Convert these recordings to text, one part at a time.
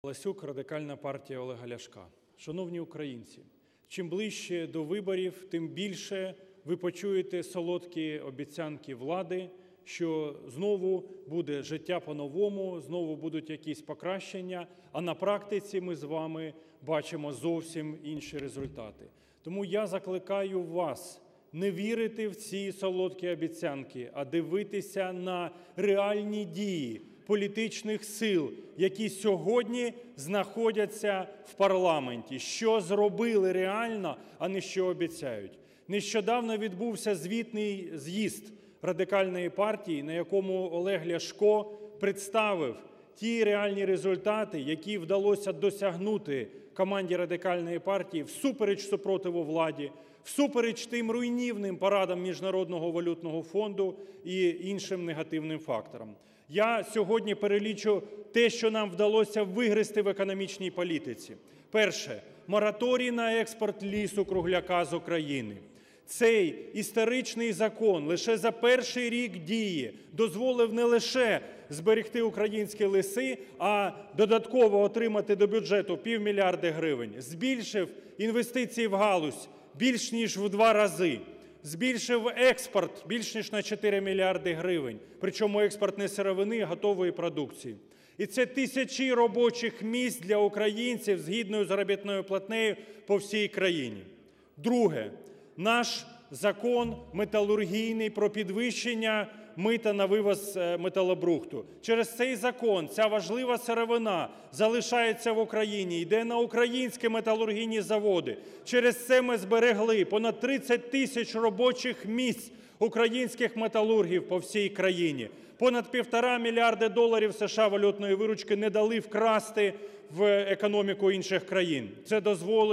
Галасюк, Радикальна партія Олега Ляшка. Шановні українці, чим ближче до виборів, тим більше ви почуєте солодкі обіцянки влади, що знову буде життя по-новому, знову будуть якісь покращення, а на практиці ми з вами бачимо зовсім інші результати. Тому я закликаю вас не вірити в ці солодкі обіцянки, а дивитися на реальні дії політичних сил, які сьогодні знаходяться в парламенті, що зробили реально, а не що обіцяють. Нещодавно відбувся звітний з'їзд Радикальної партії, на якому Олег Ляшко представив ті реальні результати, які вдалося досягнути команді Радикальної партії всупереч супротиву владі, всупереч тим руйнівним порадам Міжнародного валютного фонду і іншим негативним факторам. Я сьогодні перелічу те, що нам вдалося вигризти в економічній політиці. Перше. Мораторій на експорт лісу-кругляка з України. Цей історичний закон лише за перший рік дії дозволив не лише зберегти українські ліси, а додатково отримати до бюджету $500 мільярда, збільшив інвестиції в галузь більш ніж в 2 рази, збільшив експорт більш ніж на 4 мільярди гривень, причому експорт не сировини, а готової продукції. І це тисячі робочих місць для українців з гідною заробітною платнею по всій країні. Друге. Наш закон металургійний про підвищення мита на вивоз металобрухту. Через цей закон ця важлива сировина залишається в Україні, йде на українські металургійні заводи. Через це ми зберегли понад 30 тисяч робочих місць українських металургів по всій країні. Понад $1,5 мільярда США валютної виручки не дали вкрасти в економіку інших країн. Це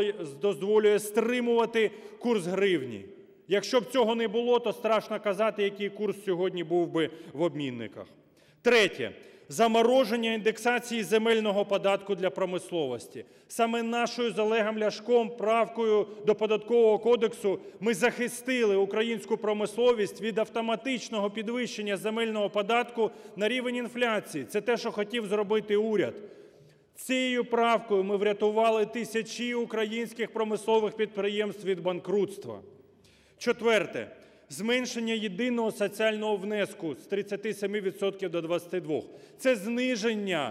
дозволює стримувати курс гривні. Якщо б цього не було, то страшно казати, який курс сьогодні був би в обмінниках. Третє. Замороження індексації земельного податку для промисловості. Саме нашою з Олегом Ляшком правкою до Податкового кодексу ми захистили українську промисловість від автоматичного підвищення земельного податку на рівень інфляції. Це те, що хотів зробити уряд. Цією правкою ми врятували тисячі українських промислових підприємств від банкрутства. Четверте. Зменшення єдиного соціального внеску з 37% до 22%. Це зниження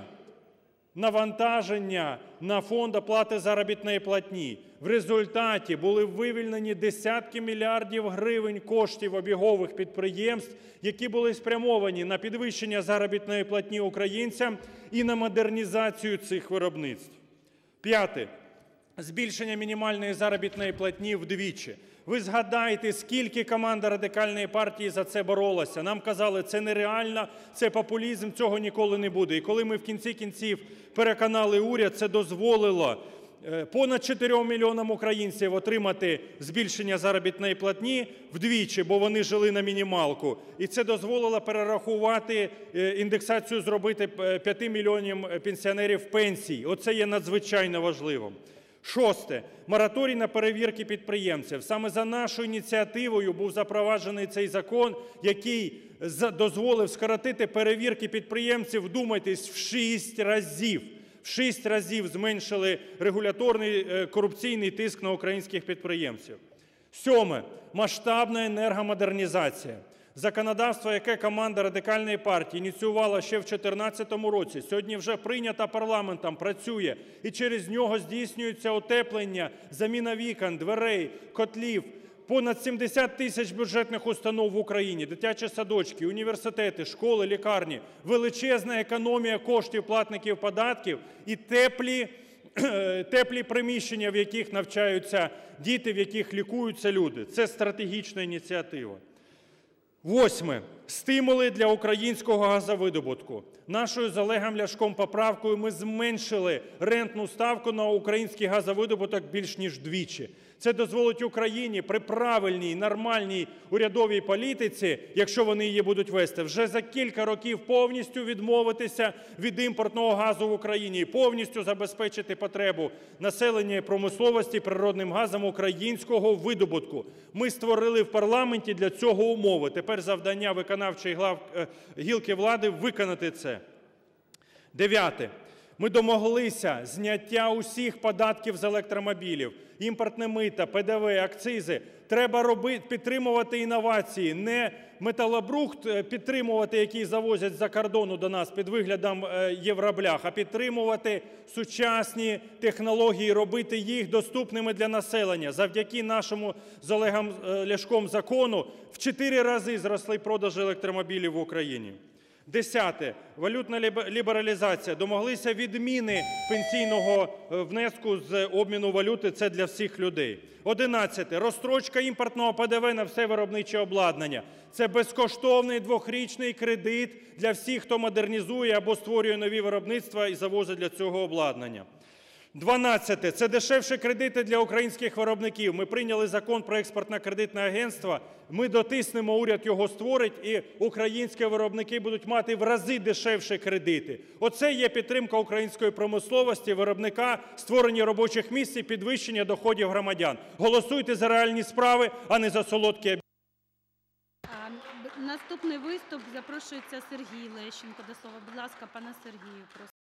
навантаження на фонд оплати заробітної платні. В результаті були вивільнені десятки мільярдів гривень коштів обігових підприємств, які були спрямовані на підвищення заробітної платні українцям і на модернізацію цих виробництв. П'яте. Збільшення мінімальної заробітної платні вдвічі. Ви згадайте, скільки команда Радикальної партії за це боролася. Нам казали, це нереально, це популізм, цього ніколи не буде. І коли ми в кінці кінців переконали уряд, це дозволило понад 4 мільйонам українців отримати збільшення заробітної платні вдвічі, бо вони жили на мінімалку. І це дозволило перерахувати, індексацію зробити 5 мільйонам пенсіонерів пенсій. Оце є надзвичайно важливим. Шосте. Мораторій на перевірки підприємців. Саме за нашою ініціативою був запроваджений цей закон, який дозволив скоротити перевірки підприємців, вдумайтесь, в 6 разів. В 6 разів зменшили регуляторний корупційний тиск на українських підприємців. Сьоме. Масштабна енергомодернізація. Законодавство, яке команда Радикальної партії ініціювала ще в 2014 році, сьогодні вже прийнято парламентом, працює, і через нього здійснюється утеплення, заміна вікон, дверей, котлів. Понад 70 тисяч бюджетних установ в Україні, дитячі садочки, університети, школи, лікарні, величезна економія коштів платників податків і теплі приміщення, в яких навчаються діти, в яких лікуються люди. Це стратегічна ініціатива. Восьме. Стимули для українського газовидобутку. Нашою з Олегом Ляшком поправкою ми зменшили рентну ставку на український газовидобуток більш ніж вдвічі. Це дозволить Україні при правильній, нормальній урядовій політиці, якщо вони її будуть вести, вже за кілька років повністю відмовитися від імпортного газу в Україні і повністю забезпечити потребу населення і промисловості природним газом українського видобутку. Ми створили в парламенті для цього умови. Тепер завдання виконавчої гілки влади – виконати це. Дев'яте. Ми домоглися зняття усіх податків з електромобілів, імпортне мито, ПДВ, акцизи. Треба підтримувати інновації, не металобрухт підтримувати, який завозять з-за кордону до нас під виглядом євроблях, а підтримувати сучасні технології, робити їх доступними для населення. Завдяки нашому з Олегом Ляшком закону в 4 рази зросли продажі електромобілів в Україні. 10. Валютна лібералізація. Домоглися відміни пенсійного внеску з обміну валюти. Це для всіх людей. 11. Розстрочка імпортного ПДВ на все виробниче обладнання. Це безкоштовний 2-річний кредит для всіх, хто модернізує або створює нові виробництва і завозить для цього обладнання. 12. Це дешевші кредити для українських виробників. Ми прийняли Закон про експортно-кредитне агентство. Ми дотиснемо, уряд його створить, і українські виробники будуть мати в рази дешевші кредити. Оце є підтримка української промисловості, виробника, створення робочих місць і підвищення доходів громадян. Голосуйте за реальні справи, а не за солодкі обіцянки. Наступний виступ запрошується Сергій Лещенко до слова. Будь ласка, пане Сергію, просимо.